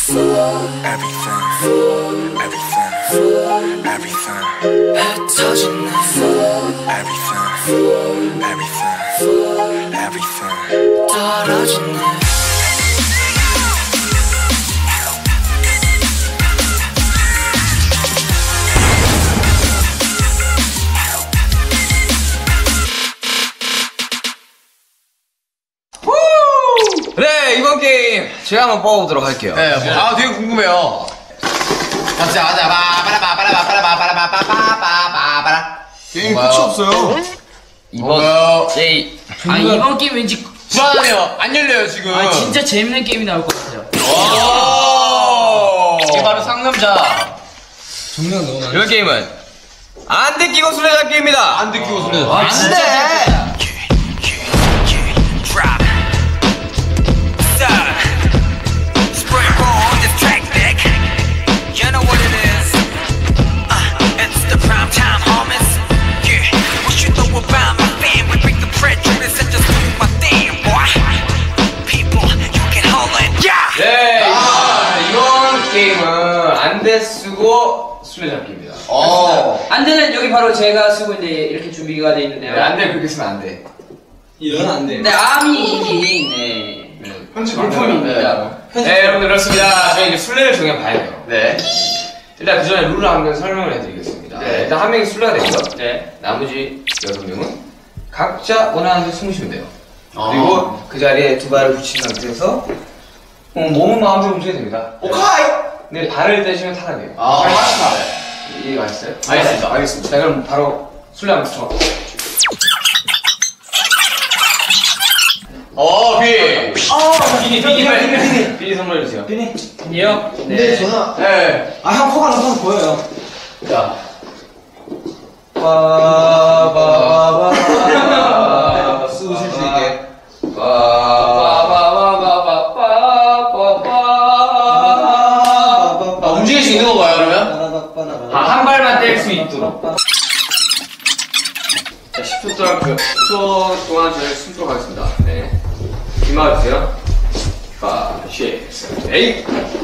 네, 이번 게임 제가 한번 뽑아보도록 할게요. 네, 아 되게 궁금해요. 게임 끝이 없어요. 이번 게임 이번 게임 왠지 불안하네요. 안 열려요 지금. 진짜 재밌는 게임이 나올 것 같아요. 이게 바로 상남자. 정리가 너무 많아. 이번 게임은 안 듣기고 술래잡기입니다. 안 듣기고 소리. 아, 진짜. 네, 이번 게임은 안대 쓰고 술래잡기입니다. 안대는 여기 바로 제가 쓰고 있는데 이렇게 준비가 되어 있는데요. 네, 안대 그렇게 쓰면 안 돼. 이건 안 돼. 네, 암이 편집 물품입니다. 네, 여러분들 그렇습니다. 저희 이제 술래를 정해봐야 돼요. 네. 일단 그 전에 룰을 한번 설명을 해드리겠습니다. 네. 일단 한 명이 술래가 되고요. 네. 나머지 6명은 각자 원하는 대로 숨을 쉬면 돼요. 그리고 그 자리에 두 발을 붙인 상태에서 몸은 마음대로 움직여도 됩니다. 오카이. 근데 발을 떼시면 타락해요. 이해가 가셨어요? 알겠습니다. 자, 그럼 바로 술래 한번 붙여. 비니 선물해주세요. 이요? 근데 저는 네. 형 코가 나서 보여요. 자. 빠바바바바 쓰실 수 있게. 움직일 수 있는 건가요 그러면? 한 발만 뗄 수 있도록. 자, 10초 동안 10초 동안 저희 숨도록 하겠습니다. 네. 이마주세요. 5, 6, 7, 8.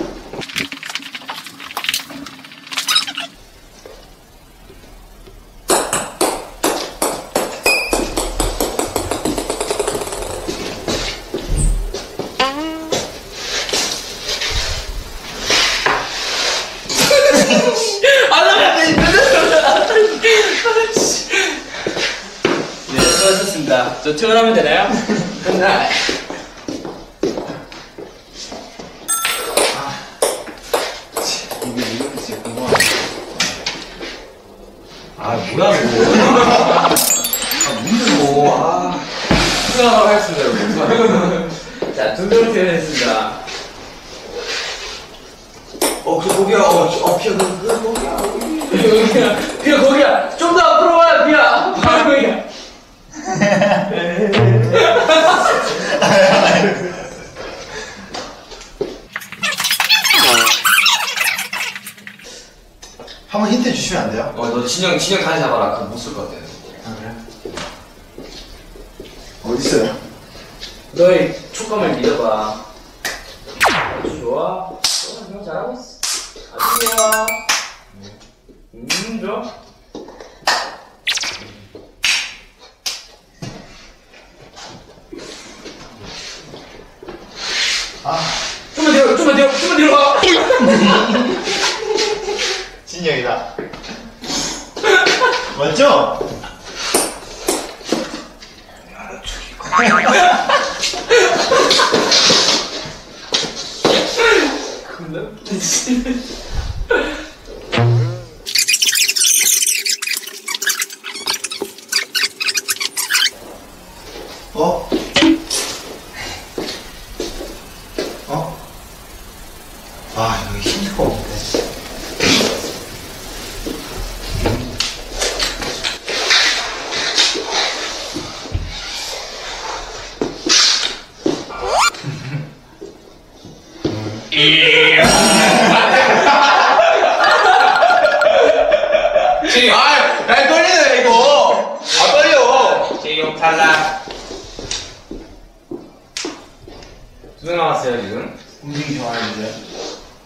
네, 수고하셨습니다. 저 퇴근하면 되나요? 끝나. 뭐야 이거. 수고하도록 하겠습니다, 여러분. 자, 두 명을 퇴근했습니다. 비야, 거기야! 좀 더 앞으로 와, 비야! 바로 거기야! 한번 힌트 주시면 안 돼요? 너 진영 다시 잡아라. 그거 못 쓸 것 같아. 어디 있어요? 너의 촉감을 믿어봐. 아주 좋아. 형 잘하고 있어. 아주 좋아. 좋아. 좀만 뒤로 가. 진영이다. 맞죠? 어? 어? 아, 여기 힌트가 없네. 날 떨리네 이거. 아 떨려. 제이용 탈락. 두 명 남았어요, 지금. 움직이 좋아하는데.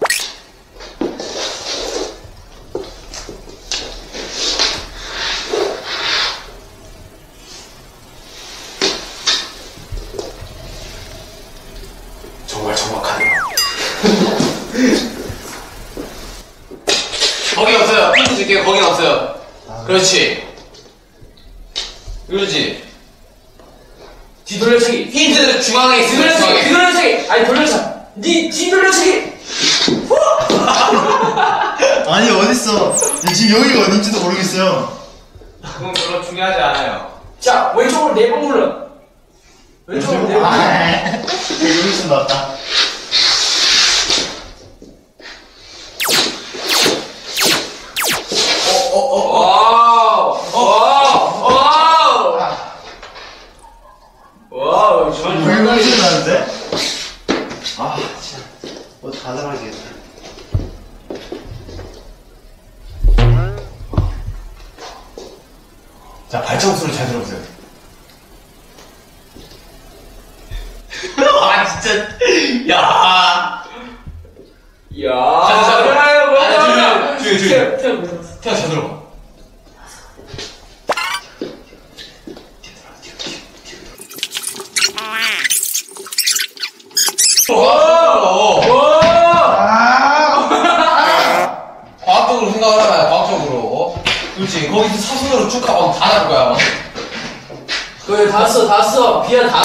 힌트 중앙에 있습니다. 돌려차기, 그 돌려차기. 아니 돌려차. 니 돌려차기. 아니 어딨어? 지금 여기가 어딘지도 모르겠어요. 그건 별로 중요하지 않아요. 자 왼쪽으로 4번 굴러. 왼쪽으로 4번. 여기 있으면 나왔다. 와우, 여기 있으면 나는데? 아 진짜 뭐 다 들어가겠다. 자, 발자국 소리 잘 들어보세요. 아, 진짜. 야. 야. 자, 뭐야? 조용히. 태아, 잘 들어봐. 과학적으로 생각을 해봐요, 과학적으로. 그렇지, 거기서 사선으로 쭉 가면 다 나올 거야. 그래 다 써. 비야 다.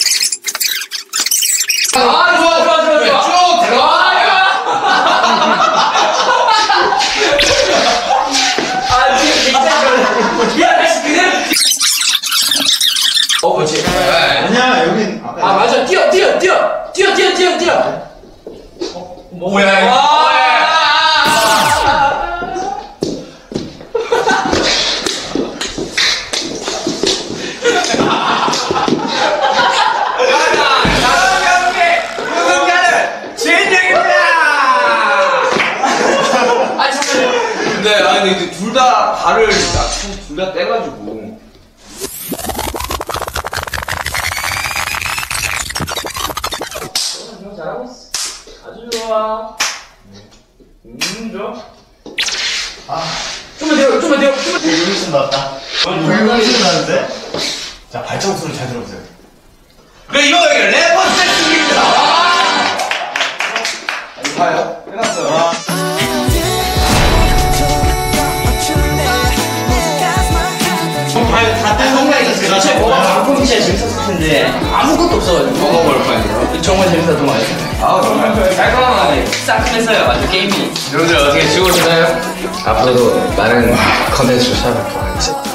네, 좋아. 쭉 들어가. 아 지금 굉장히 비야 다시 그대로. 그렇지. 아니야 여긴 아까 아 맞아. 뛰어. 뭐야, 이거. 근데 아니 둘 다 발을 둘 다 떼가지고. 잘하고 있어. 아주 좋아. 좋아. 아 좀만 돼요. 여기 있으면 나왔다. 여기 있으면 나는데? 자, 발자국 소리 잘 들어보세요. 그래, 이거 래퍼 세트입니다. 이거 봐요. 해놨어요. 다딴 생각이 있었어요. 진짜 뭐가 방송 진짜 재밌었을 텐데 아무것도 없어가지고. 먹어볼 거아니에요. 정말 재밌었던 것 같아요. 아 정말 깔끔하네. 싸끔했어요. 완전 게임이. 여러분들 어떻게 즐거우셨나요? 앞으로도 많은 컨텐츠를 찾아뵙도록 하겠습니다.